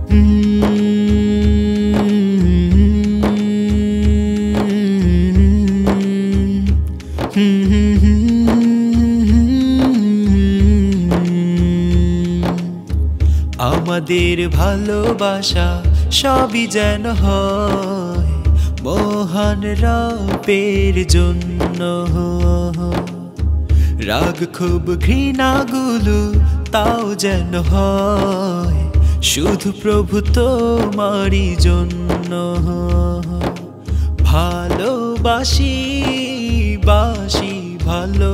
আমাদের ভালোবাসা সবই যেন হয় মহান রবের জন্য। রাগ খুব ঘৃণাগুলো তাও যেন হয় শুধু প্রভু তোমারই জন্য। ভালোবাসি বাসি ভালো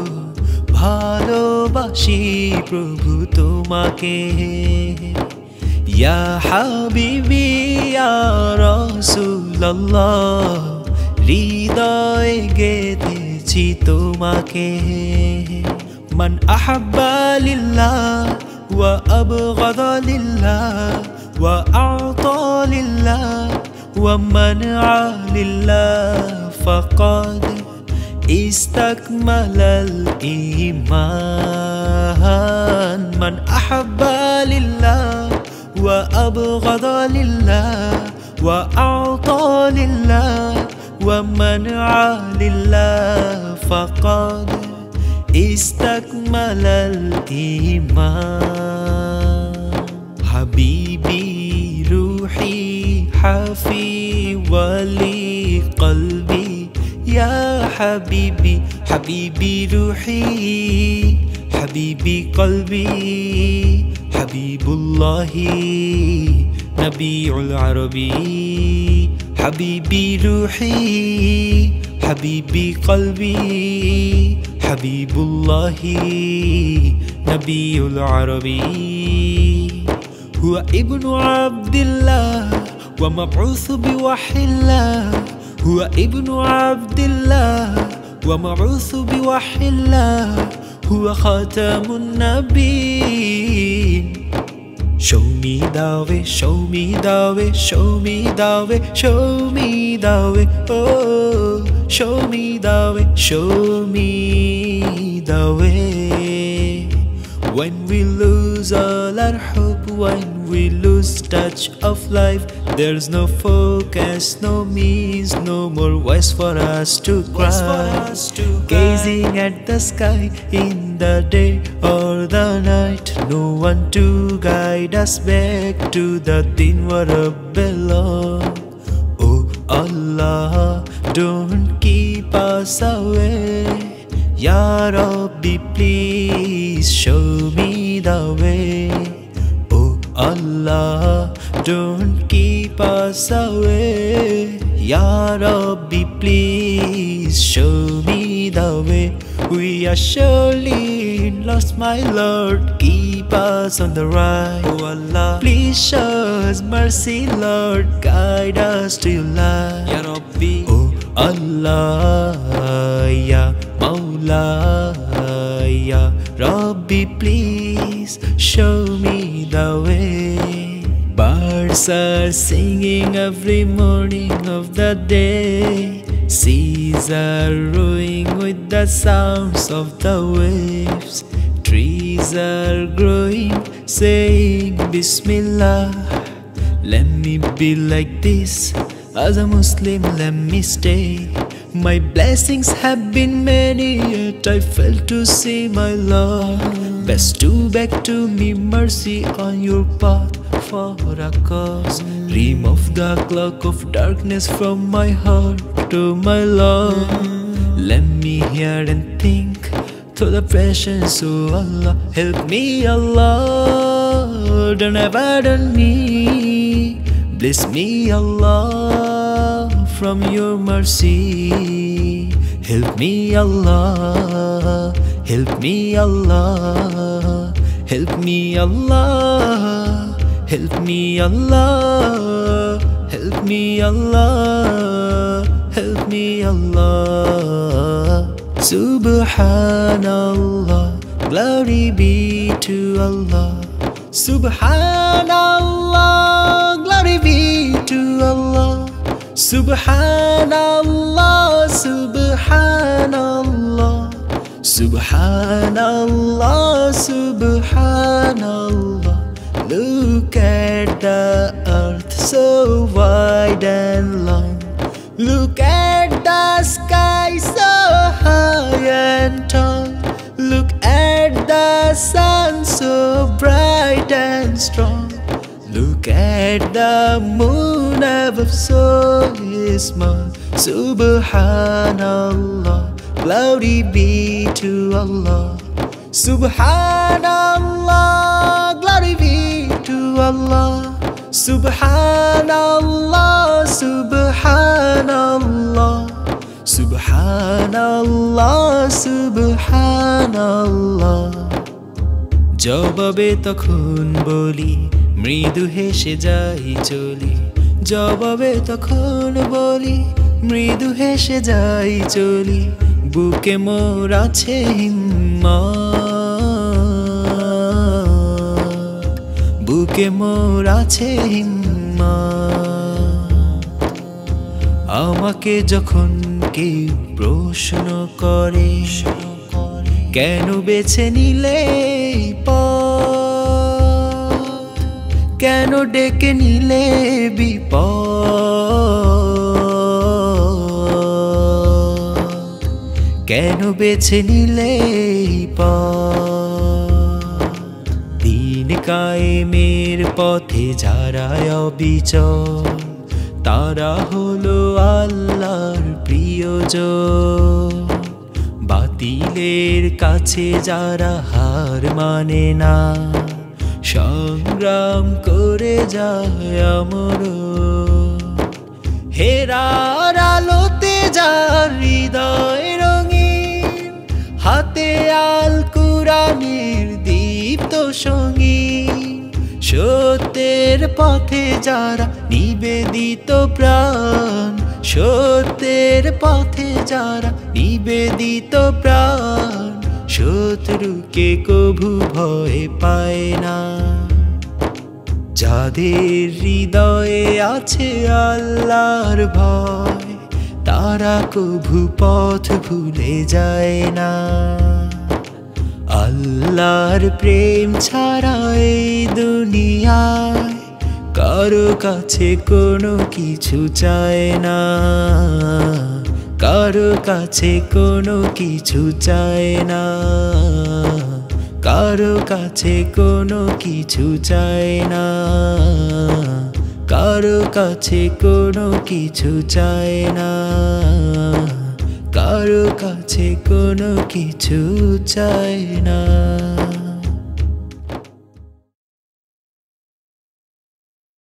ভালোবাসি প্রভু তোমাকে। ইয়া হাবিবি ইয়া রাসূলুল্লাহ হৃদয়ে গেঁথেছি তোমাকে। মান আহাব্বা লিল্লাহ ওয়া আবগাদা লিল্লাহ ওয়া আ'তা লিল্লাহ ওয়া মানআ লিল্লাহ ফাকাদ ইস্তাকমালাল ঈমান। মান আহাব্বা লিল্লাহ ওয়া আবগাদা লিল্লাহ ওয়া আ'তা লিল্লাহ ওয়া মানআ লিল্লাহ ফাকাদ ইস্তাকমালাল ঈমান। হাবিবি রূহি হাফি ওয়ালি কলবি ইয়া হাবিবি হাবিবি রূহি হাবিবি কলবি হাবিবুল্লাহি নবিউল আরবি। হাবিবি রূহি হাবিবি কলবি হাবিবুল্লাহি নবিউল আরবি। হুয়া ইবনু আবদিল্লাহ ওয়া মাবউসু বিওয়াহিল্লাহ। হুয়া ইবনু আবদিল্লাহ ওয়া মাবউসু বিওয়াহিল্লাহ। হুয়া খাতামুন নবিয়্যিন। Show me the way, show me the way, show me the way, show me the way, oh, show me the way, show me the way. When we lose all our hope, when we lose touch of life, there's no focus, no means, no more voice for us to cry. Gazing at the sky in the day or the night, no one to guide us back to the din wa Rabbillah. Oh Allah, don't keep us away. Ya Rabbi, please show me the way. Oh Allah, don't keep us away. Ya Rabbi, please show me the way. We are surely lost, my Lord, keep us on the right. Oh Allah, please show us mercy, Lord, guide us to your light. Ya Rabbi, oh Allah, Ya Mawla, Ya Rabbi, please show me the way. Birds are singing every morning of the day. Seas are rowing with the sounds of the waves. Trees are growing, saying Bismillah. Let me be like this, as a Muslim let me stay. My blessings have been many, yet I fail to see my Lord. Best to beg to me mercy on your path for a cause. Remove the cloak of darkness from my heart to my Lord. Let me hear and think through the presence of Allah. Help me Allah, don't abandon me. Bless me Allah from your mercy. Help me Allah, help me Allah, help me Allah, help me Allah, help me Allah, help me Allah. Subhanallah, glory be to Allah. Subhanallah, glory be to Allah. Subhanallah, Subhanallah, Subhanallah, Subhanallah. Look at at the earth so wide and long. Look at the sky so high and tall. Look at the sun so bright and strong. Look at the moon above so small. Subhanallah, glory be to Allah. Subhanallah, glory be to Allah. Subhanallah, Subhanallah, Subhanallah, Subhanallah. জবাবে তখন বলি মৃদু হেসে যাই চলি। জবাবে তখন বলি মৃদু হেসে যাই চলি। বুকে মোর আছে হিম্মত, বুকে মোর আছে হিম্মত। আমাকে যখন কেউ প্রশ্ন করে কেন বেছে নিলে পথ, কেন ডেকে নিলে বিপদ, কেন বেছে নিলে পথ। দিন কায়েমের পথে যারা অবিচল তারা হলো আল্লাহর প্রিয়জন। বাতিলের কাছে যারা হার মানে না সংগ্রাম করে যায় আমর। হেরার আলোতে যার হৃদয় রঙিন, হাতে আল কুরআনের দীপ্ত সঙ্গীন। সত্যের পথে যারা নিবেদিত প্রাণ, সত্যের পথে যারা নিবেদিত প্রাণ। শত্রুকে কভু ভয় পায় না, যাদের হৃদয়ে আছে আল্লাহর ভয় তারা কভু পথ ভুলে যায় না। আল্লাহর প্রেম ছাড়া এই দুনিয়ায় কারো কাছে কোনো কিছু চায় না, কারো কাছে কোনো কিছু চায় না, কারো কাছে কোনো কিছু চায় না, কারো কাছে কোনো কিছু চায় না, কারো কাছে কোনো কিছু চায় না।